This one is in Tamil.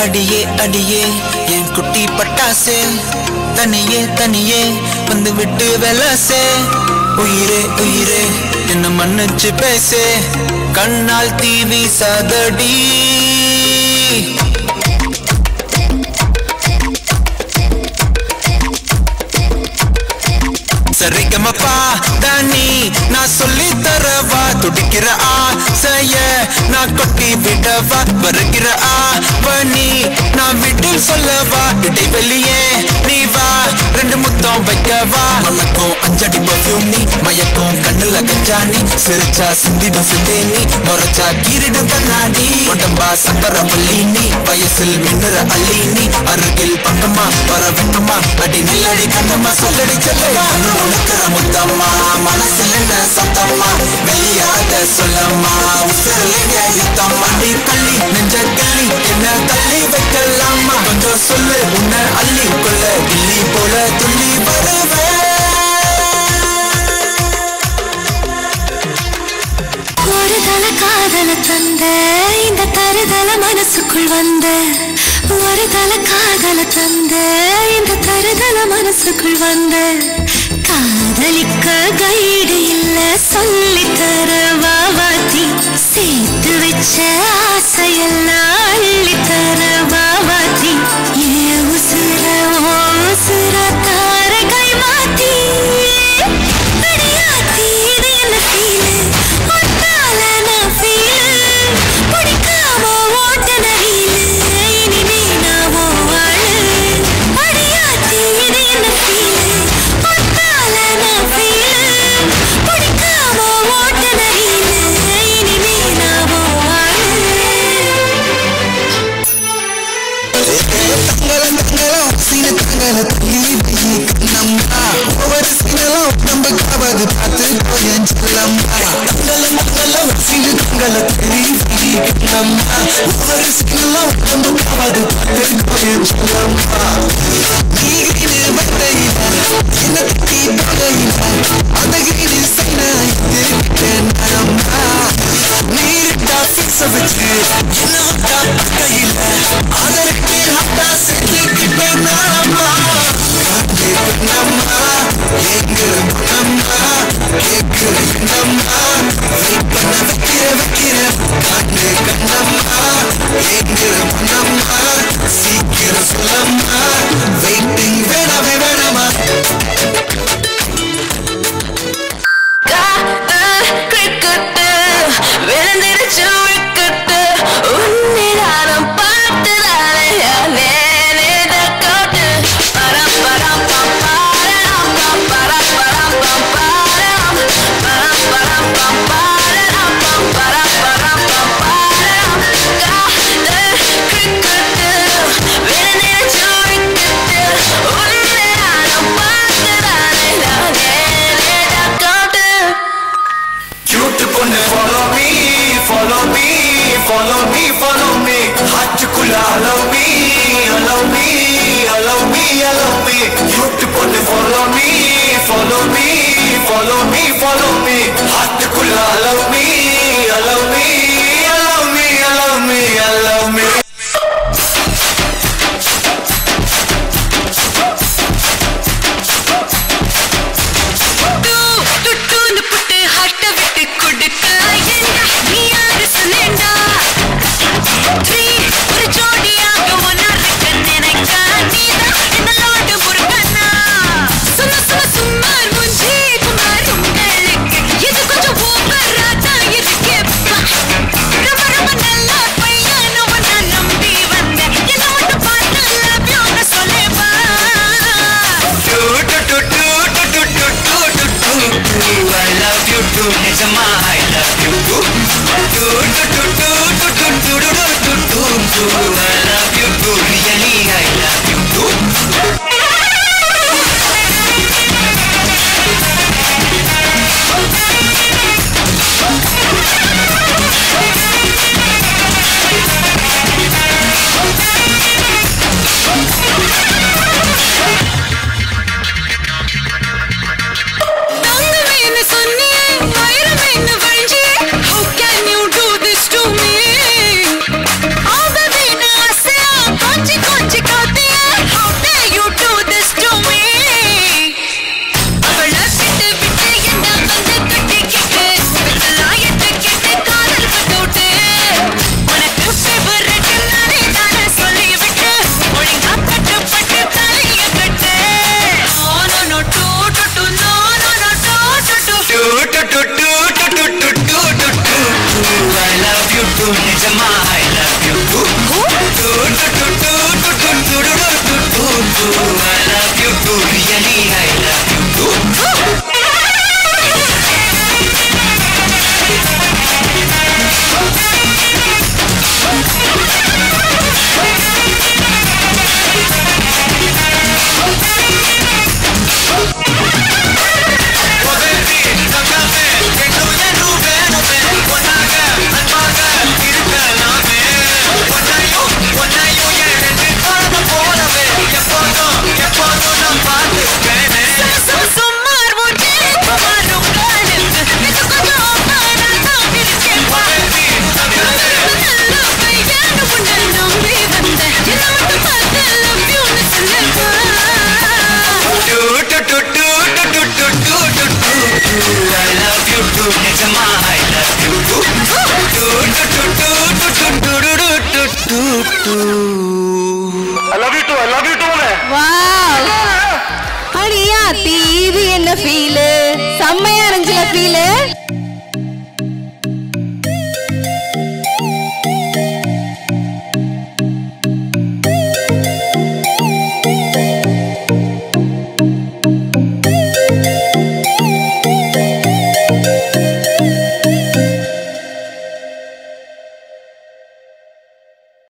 அடியே அடியே என் குட்டி பட்டாசே தனியே தனியே வந்து விட்டு வெலாசே உயிரே உயிரே என்ன மன்னிச்சு பேசே கண்ணால் தீவி சதடி சரிகமப்பா தானி நான் சொல்லி தரவா துடிக்கிற ஆசைய நான் கொட்டி விடவா வருகிற ஆவணி நான் விட்டு சொல்லவா இடைவெளியே நீ வா ரெண்டு முத்தம் வைக்கவா மனக்கும் அஞ்சடி பர்ஃபியூம் நீ மயக்கும் கண்ணுல கஞ்சானி சிரிச்சா சிந்திடும் சிந்தேனி முறைச்சா கீரிடும் கண்ணாடி உடம்பா சக்கர பள்ளி நீ வயசில் மின்னுற அள்ளி நீ அருகில் பக்கமா வர வெட்டமா அடி நில்லடி கண்ணம்மா சொல்லடி சொல்லவா உனக்குற முத்தம்மா மனசில் என்ன சத்தம்மா வெளியாக சொல்லம்மா உசிரலிங்க யுத்தம்மா நீ தள்ளி நெஞ்ச கள்ளி என்ன தள்ளி வைக்கலாமா கொஞ்சம் சொல்லு உன்னை அள்ளி கொள்ள கிள்ளி போல துள்ளி வருவே ஒரு தல காதல தந்த இந்த தருதல மனசுக்குள் வந்த ஒரு தல காதல தந்த இந்த தருதல மனசுக்குள் வந்த காதலிக்க கைடு இல்ல சொல்லி தர வாவாத்தி சேர்த்து வச்ச ஆசையெல்லாம் அள்ளி தர வாவாத்தி ஏ உசுர ஓ உசுர தார கை மாத்தி அடியாத்தி இது என்ன ஃபீலு ஒட்டால நான் ஃபீலு பிடிக்காம ஓட்ட நரீலு இனிமே நான் ஓ ஆளு அடியாத்தி இது என்ன ஃபீலு ஒட்டால நான் ஃபீலு பிடிக்காம ஓட்ட நரீலு இனிமே நான் ஓ ஆளு தங்கலம் தங்கலம் சீன தங்கல தள்ளி பையே கண்ணம்மா ஒவ்வொரு சீனலும் நம்ம காவது பார்த்து போயன் சொல்லம்மா தங்கலம் தங்கலம் சீன தங்கல தள்ளி பையே கண்ணம்மா ஒவ்வொரு சீனலும் நம்ம காவது பார்த்து போயன் சொல்லம்மா நீகிடு வந்தையில என்ன தட்டி போகையில அந்த கிடு சைனாயிட்டு கேட்டம்மா நீருட்டா பிக்ஸ வச்சு என்ன வட்டா கையில அதற்கு ஹட்டா செஞ்சுக்கிட்டே நாமா காட்டே பண்ணம்மா எங்கிற பண்ணம்மா கேட்கிற என்னம்மா வெயிட் பண்ண வைக்கிற காட்டே கண்ணம்மா எங்கிற பண்ணம்மா சீக்கிரம் சொல்லம்மா வெயிட்டிங் வேணாமே வேணாமா ஃபீலு செம்மையா இருந்துச்சுல ஃபீலு